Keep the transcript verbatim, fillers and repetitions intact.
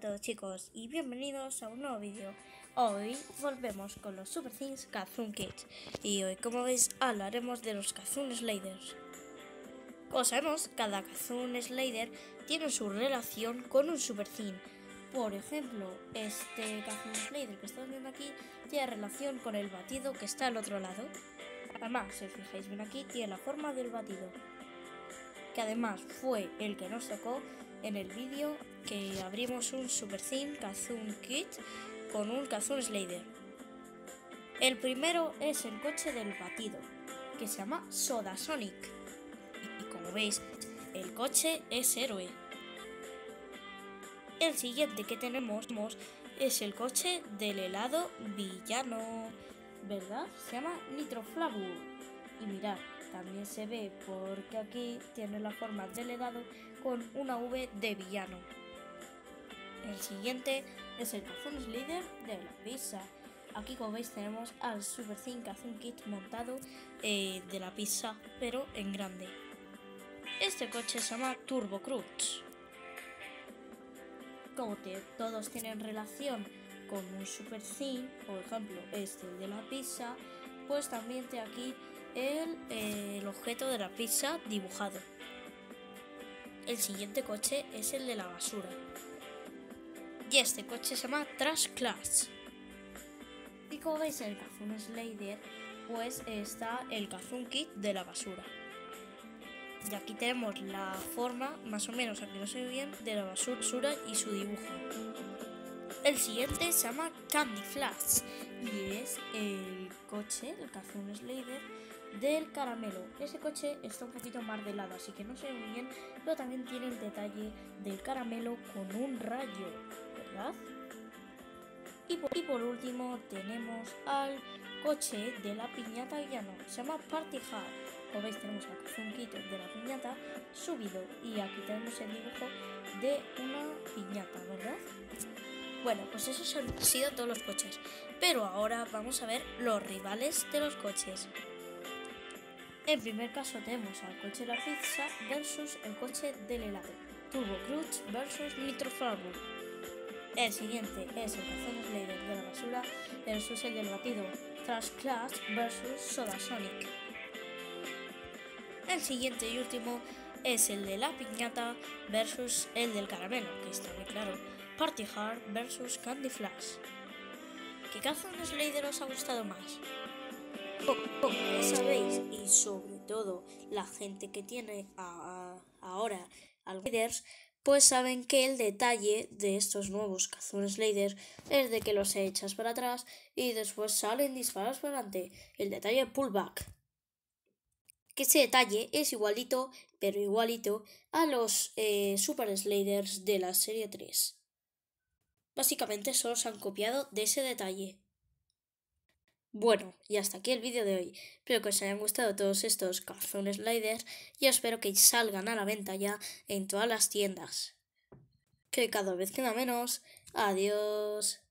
todos chicos y bienvenidos a un nuevo vídeo. Hoy volvemos con los Super Things Kazun Kits y hoy, como veis, hablaremos de los Kazun Sliders. Como sabemos, cada Kazun Slider tiene su relación con un Super Thing. Por ejemplo, este Kazun Slider que estamos viendo aquí tiene relación con el batido que está al otro lado. Además, si os fijáis bien aquí, tiene la forma del batido, que además fue el que nos tocó en el vídeo que abrimos un Super Thing Kazun Kit con un Kazun Slider. El primero es el coche del batido, que se llama Soda Sonic. Y como veis, el coche es héroe. El siguiente que tenemos es el coche del helado villano, ¿verdad? Se llama Nitro Flavor. Y mirad, también se ve porque aquí tiene la forma del helado con una V de villano. El siguiente es el Kazun Slider de la pizza. Aquí, como veis, tenemos al Super Thing Kazun Kit montado eh, de la pizza, pero en grande. Este coche se llama Turbo Crunch. Como te, todos tienen relación con un Super Thing, por ejemplo este de la pizza, pues también te aquí el, eh, el objeto de la pizza dibujado. El siguiente coche es el de la basura. Y este coche se llama Trash Class. Y como veis en el Kazun Slider, pues está el Kazun Kit de la basura. Y aquí tenemos la forma, más o menos, aquí no se ve bien, de la basura y su dibujo. El siguiente se llama Candy Flash y es el coche, el Kazun Slider del caramelo. Ese coche está un poquito más de lado, así que no se ve muy bien, pero también tiene el detalle del caramelo con un rayo, ¿verdad? Y por, y por último tenemos al coche de la piñata villano, se llama Party Hard. Como veis, tenemos el Kazun Kit de la piñata subido y aquí tenemos el dibujo de una piñata, ¿verdad? Bueno, pues esos han sido todos los coches, pero ahora vamos a ver los rivales de los coches. En primer caso tenemos al coche de la pizza versus el coche del helado, Turbo Crunch versus Nitro Flavor. El siguiente es el Kazun Slider de la basura versus el del batido, Trash Class versus Soda Sonic. El siguiente y último es el de la piñata versus el del caramelo, que está muy claro, Party Hard versus Candy Flash. ¿Qué Kazun Slider os ha gustado más? Como ya sabéis, y sobre todo la gente que tiene a, a, ahora a los sliders, pues saben que el detalle de estos nuevos Kazun Sliders es de que los echas para atrás y después salen disparados para adelante. El detalle pullback. Que ese detalle es igualito, pero igualito a los eh, Super Sliders de la serie tres. Básicamente solo se han copiado de ese detalle. Bueno, y hasta aquí el vídeo de hoy. Espero que os hayan gustado todos estos Kazun Sliders y espero que salgan a la venta ya en todas las tiendas. Que cada vez queda menos. Adiós.